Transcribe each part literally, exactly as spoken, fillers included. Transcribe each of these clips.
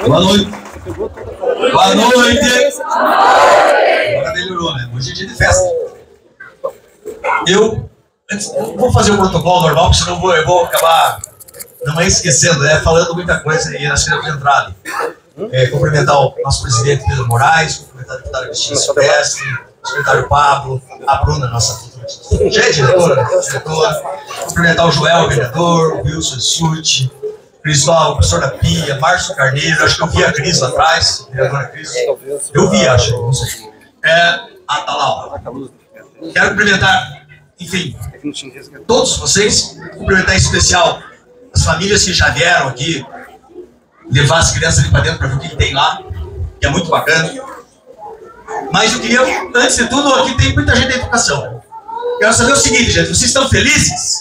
Boa noite. Boa noite. Agora melhorou, né? Hoje é dia de festa. Eu, eu vou fazer o protocolo normal, porque senão eu vou, eu vou acabar não é esquecendo, né? Falando muita coisa e nós queremos entrar ali. É, cumprimentar o nosso presidente Pedro Moraes, cumprimentar o deputado Agostinho Silvestre, o secretário Pablo, a Bruna, nossa futura gente, diretora, diretora, cumprimentar o Joel, o vereador, o Wilson Suti, Cristóvão, o professor da Pia, Márcio Carneiro, acho que eu vi a Cris lá atrás, a vereadora Cris. Eu vi, acho, não sei. É, ah, tá lá, ó. Quero cumprimentar, enfim, todos vocês, cumprimentar em especial as famílias que já vieram aqui, levar as crianças ali para dentro para ver o que tem lá, que é muito bacana. Mas eu queria, antes de tudo, aqui tem muita gente da educação. Quero saber o seguinte, gente, vocês estão felizes?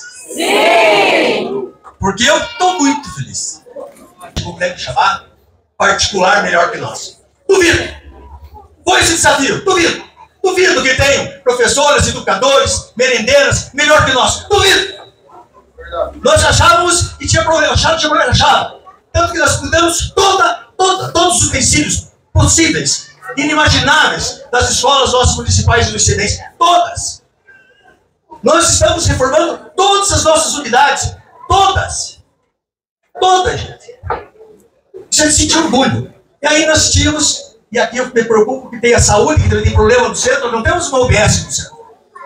Sim! Porque eu estou muito feliz. Como deve chamar? Particular melhor que nós. Duvido! Foi esse desafio, duvido! Duvido que tenham professores, educadores, merendeiras melhor que nós. Duvido! Nós achávamos que tinha problema, achava que tinha problema, achava. Tanto que nós cuidamos toda, toda, todos os utensílios possíveis, inimagináveis das escolas nossas municipais e do Lucienense. Todas. Nós estamos reformando todas as nossas unidades. Todas. Todas, gente. Isso é de sentir orgulho. E aí nós tínhamos, e aqui eu me preocupo que tem a saúde, que também tem problema no centro, não temos uma U B S no centro.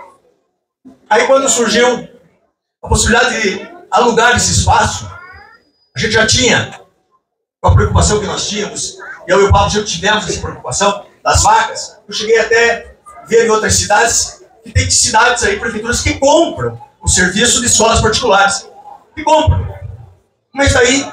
Aí quando surgiu a possibilidade de alugar esse espaço, a gente já tinha, com a preocupação que nós tínhamos, e eu e o Pablo já tivemos essa preocupação das vagas. Eu cheguei até a ver em outras cidades, que tem cidades aí, prefeituras que compram o serviço de escolas particulares. Que compram. Mas aí,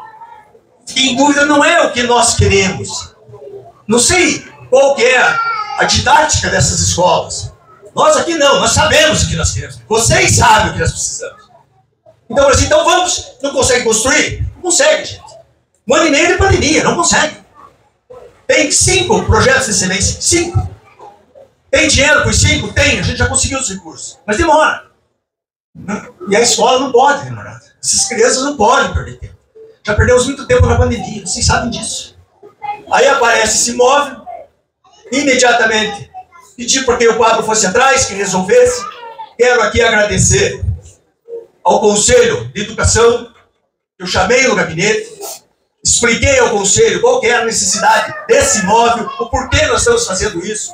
em dúvida, não é o que nós queremos. Não sei qual que é a didática dessas escolas. Nós aqui não, nós sabemos o que nós queremos. Vocês sabem o que nós precisamos. Então, assim, então vamos, não consegue construir? Não consegue, gente. Um ano e meio de pandemia, não consegue. Tem cinco projetos de excelência, cinco. Tem dinheiro para os cinco? Tem, a gente já conseguiu os recursos. Mas demora. E a escola não pode demorar. Essas crianças não podem perder tempo. Já perdemos muito tempo na pandemia, vocês sabem disso. Aí aparece esse imóvel, imediatamente pedi para que o Pablo fosse atrás, que resolvesse. Quero aqui agradecer ao Conselho de Educação, que eu chamei no gabinete, expliquei ao Conselho qual que era a necessidade desse imóvel, o porquê nós estamos fazendo isso.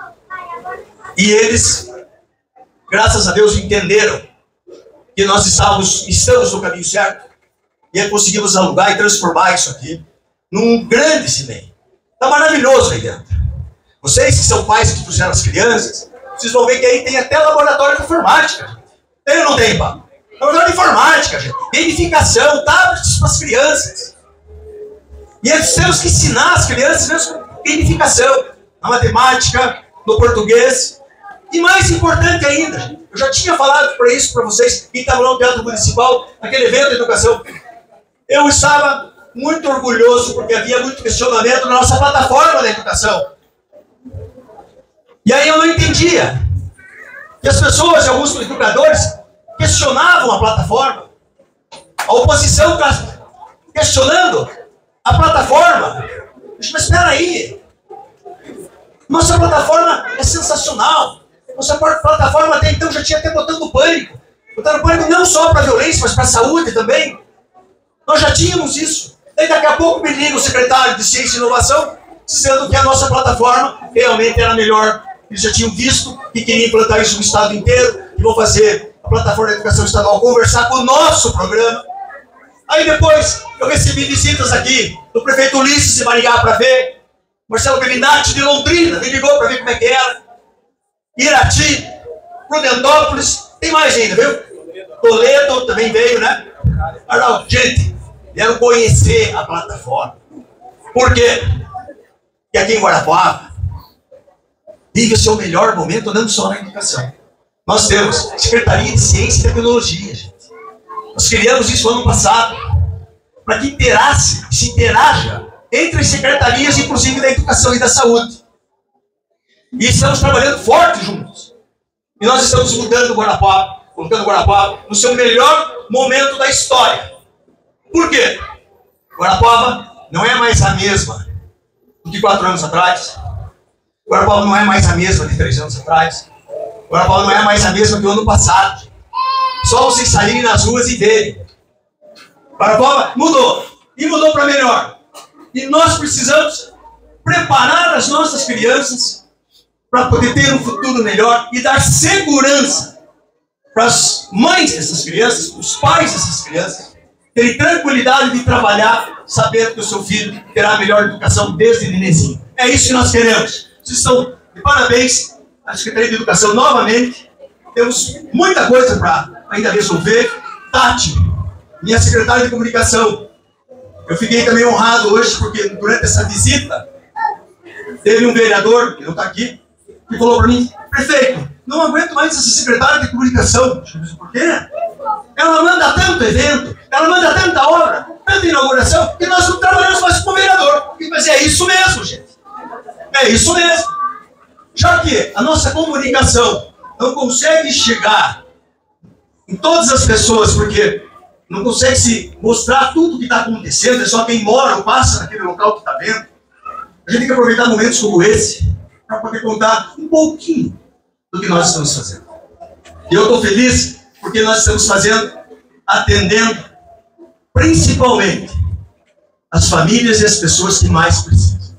E eles, graças a Deus, entenderam que nós estávamos, estamos no caminho certo, e aí conseguimos alugar e transformar isso aqui num grande cinema. Está maravilhoso aí dentro. Vocês que são pais que trouxeram as crianças, vocês vão ver que aí tem até laboratório de informática. Gente. Tem ou não tem, Pablo? Laboratório de informática, gente. Gamificação, tablets para as crianças. E nós temos que ensinar as crianças mesmo com gamificação. Na matemática, no português. E mais importante ainda, gente, eu já tinha falado para isso para vocês, quem estava lá no Teatro Municipal, naquele evento de educação. Eu estava muito orgulhoso porque havia muito questionamento na nossa plataforma da educação. E aí eu não entendia. E as pessoas, alguns educadores, questionavam a plataforma. A oposição questionando a plataforma. Mas espera aí. Nossa plataforma é sensacional. Nossa plataforma até então já tinha até botando pânico. Botando pânico não só para a violência, mas para a saúde também. Nós já tínhamos isso. Daí daqui a pouco me liga o secretário de Ciência e Inovação, dizendo que a nossa plataforma realmente era melhor. Eles já tinham visto e queriam implantar isso no estado inteiro. E vão fazer a plataforma da educação estadual conversar com o nosso programa. Aí depois eu recebi visitas aqui do prefeito Ulisses de Maringá para ver. Marcelo Belinati de Londrina me ligou para ver como é que era. Irati, Prudentópolis, tem mais ainda, viu? Toledo também veio, né? Arnaldo, gente, vieram conhecer a plataforma. Por quê? Porque aqui em Guarapuava vive o seu melhor momento, não só na educação. Nós temos Secretaria de Ciência e Tecnologia, gente. Nós criamos isso ano passado, para que interasse, se interaja entre as secretarias, inclusive da educação e da saúde. E estamos trabalhando forte juntos. E nós estamos mudando o Guarapuava, colocando o Guarapuava no seu melhor momento da história. Por quê? Guarapuava não é mais a mesma do que quatro anos atrás. Guarapuava não é mais a mesma de três anos atrás. Guarapuava não é mais a mesma que o ano passado. Só vocês saírem nas ruas e verem. Guarapuava mudou. E mudou para melhor. E nós precisamos preparar as nossas crianças para poder ter um futuro melhor e dar segurança para as mães dessas crianças, para os pais dessas crianças, terem tranquilidade de trabalhar, sabendo que o seu filho terá a melhor educação desde nenenzinho. É isso que nós queremos. Vocês estão de parabéns à Secretaria de Educação novamente. Temos muita coisa para ainda resolver. Tati, minha secretária de comunicação, eu fiquei também honrado hoje, porque durante essa visita, teve um vereador, que não está aqui, que falou para mim: prefeito, não aguento mais essa secretária de comunicação. Eu disse: por quê? Ela manda tanto evento, ela manda tanta obra, tanta inauguração, e nós não trabalhamos mais com o vereador. Mas é isso mesmo, gente. É isso mesmo. Já que a nossa comunicação não consegue chegar em todas as pessoas, porque não consegue se mostrar tudo o que está acontecendo, é só quem mora ou passa naquele local que está vendo. A gente tem que aproveitar momentos como esse para poder contar um pouquinho do que nós estamos fazendo. E eu estou feliz porque nós estamos fazendo, atendendo principalmente as famílias e as pessoas que mais precisam.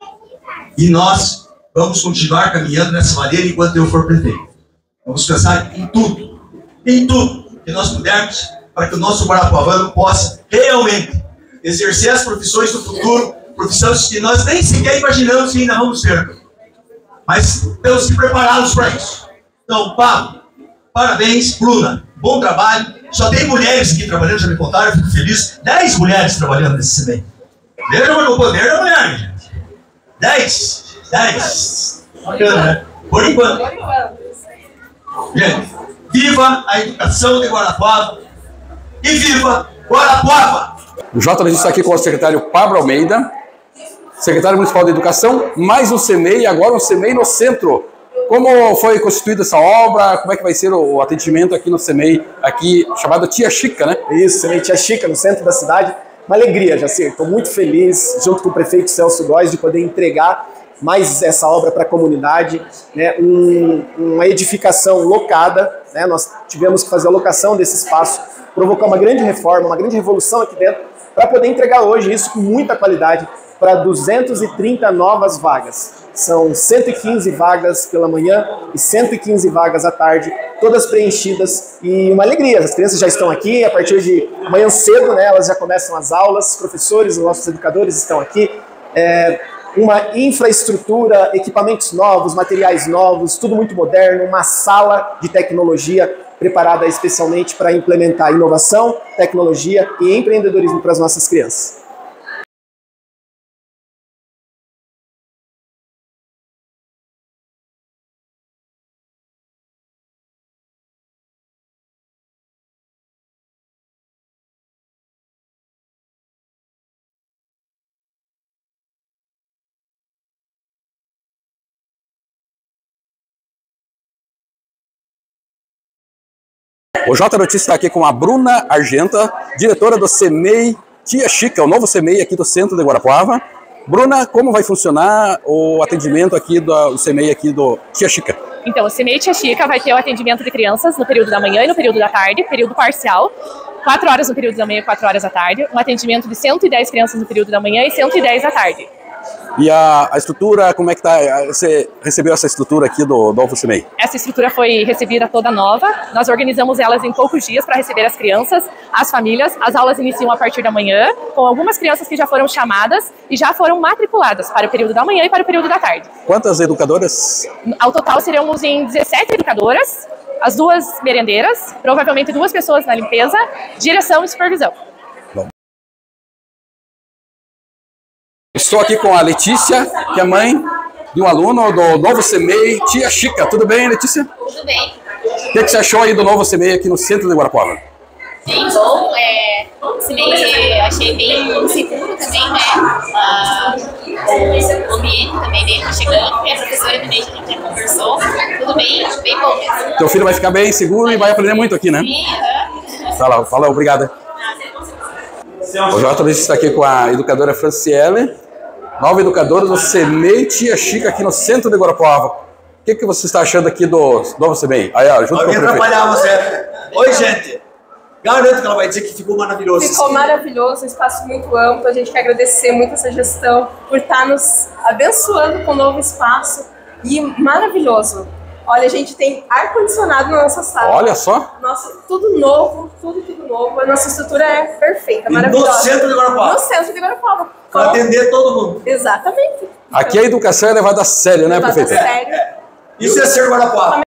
E nós vamos continuar caminhando nessa maneira enquanto eu for prefeito. Vamos pensar em tudo, em tudo que nós pudermos, para que o nosso guarapuavano possa realmente exercer as profissões do futuro, profissões que nós nem sequer imaginamos que ainda vamos ter. Mas temos que prepará-los para isso. Então, Pablo, parabéns, Bruna, bom trabalho. Só tem mulheres aqui trabalhando, já me contaram, eu fico feliz. Dez mulheres trabalhando nesse C M E. Veja o poder da mulher, gente. Dez. Dez. Bacana, né? Por enquanto. Gente, viva a educação de Guarapuava e viva Guarapuava! O Jota, a gente está aqui com o secretário Pablo Almeida, secretário municipal de Educação, mais um C M E, agora um C M E no centro. Como foi constituída essa obra? Como é que vai ser o atendimento aqui no C M E, aqui chamado Tia Chica, né? Isso, C M E Tia Chica, no centro da cidade. Uma alegria, Jacir. Estou muito feliz, junto com o prefeito Celso Góes, de poder entregar mais essa obra para a comunidade, né? um, uma edificação locada, né? Nós tivemos que fazer a locação desse espaço, provocar uma grande reforma, uma grande revolução aqui dentro, para poder entregar hoje isso com muita qualidade para duzentas e trinta novas vagas. São cento e quinze vagas pela manhã e cento e quinze vagas à tarde, todas preenchidas, e uma alegria. As crianças já estão aqui, a partir de amanhã cedo, né, elas já começam as aulas, os professores, os nossos educadores estão aqui. É, uma infraestrutura, equipamentos novos, materiais novos, tudo muito moderno, uma sala de tecnologia preparada especialmente para implementar inovação, tecnologia e empreendedorismo para as nossas crianças. O J Notícia está aqui com a Bruna Argenta, diretora do C M E Tia Chica, o novo C M E aqui do centro de Guarapuava. Bruna, como vai funcionar o atendimento aqui do C M E aqui do Tia Chica? Então, o C M E Tia Chica vai ter o atendimento de crianças no período da manhã e no período da tarde, período parcial, quatro horas no período da manhã e quatro horas da tarde, um atendimento de cento e dez crianças no período da manhã e cento e dez da tarde. E a, a estrutura, como é que tá? Você recebeu essa estrutura aqui do novo C M E? Essa estrutura foi recebida toda nova. Nós organizamos elas em poucos dias para receber as crianças, as famílias. As aulas iniciam a partir da manhã, com algumas crianças que já foram chamadas e já foram matriculadas para o período da manhã e para o período da tarde. Quantas educadoras? Ao total seremos em dezessete educadoras, as duas merendeiras, provavelmente duas pessoas na limpeza, direção e supervisão. Estou aqui com a Letícia, que é mãe de um aluno do novo C M E Tia Chica. Tudo bem, Letícia? Tudo bem. O que, é que você achou aí do novo C M E aqui no centro de Guarapuava? Bem bom, é, o C M E achei bem seguro também, né? Ah, o ambiente também bem aconchegante, a professora também a gente já conversou. Tudo bem, bem bom mesmo. Teu filho vai ficar bem seguro e vai aprender muito aqui, né? Sim, aham. Fala, fala, obrigada. Hoje a gente está aqui com a educadora Franciele, nova educadora do SEMEI Tia Chica aqui no centro de Guarapuava. O que, que você está achando aqui do novo SEMEI? Aí, ó, junto Alguém com o prefeito. atrapalhar você. Oi, gente. Garanto que ela vai dizer que ficou maravilhoso. Ficou maravilhoso, um espaço muito amplo. A gente quer agradecer muito essa gestão por estar nos abençoando com um novo espaço. E maravilhoso. Olha, a gente tem ar-condicionado na nossa sala. Olha só. Nossa, tudo novo, tudo, tudo novo. A nossa estrutura é perfeita, E maravilhosa. no centro de Guarapuava. No centro de Guarapuava. Para atender todo mundo. Exatamente. Aqui a educação é levada a sério, né, Levada a prefeito? sério. Isso é ser Guarapuava.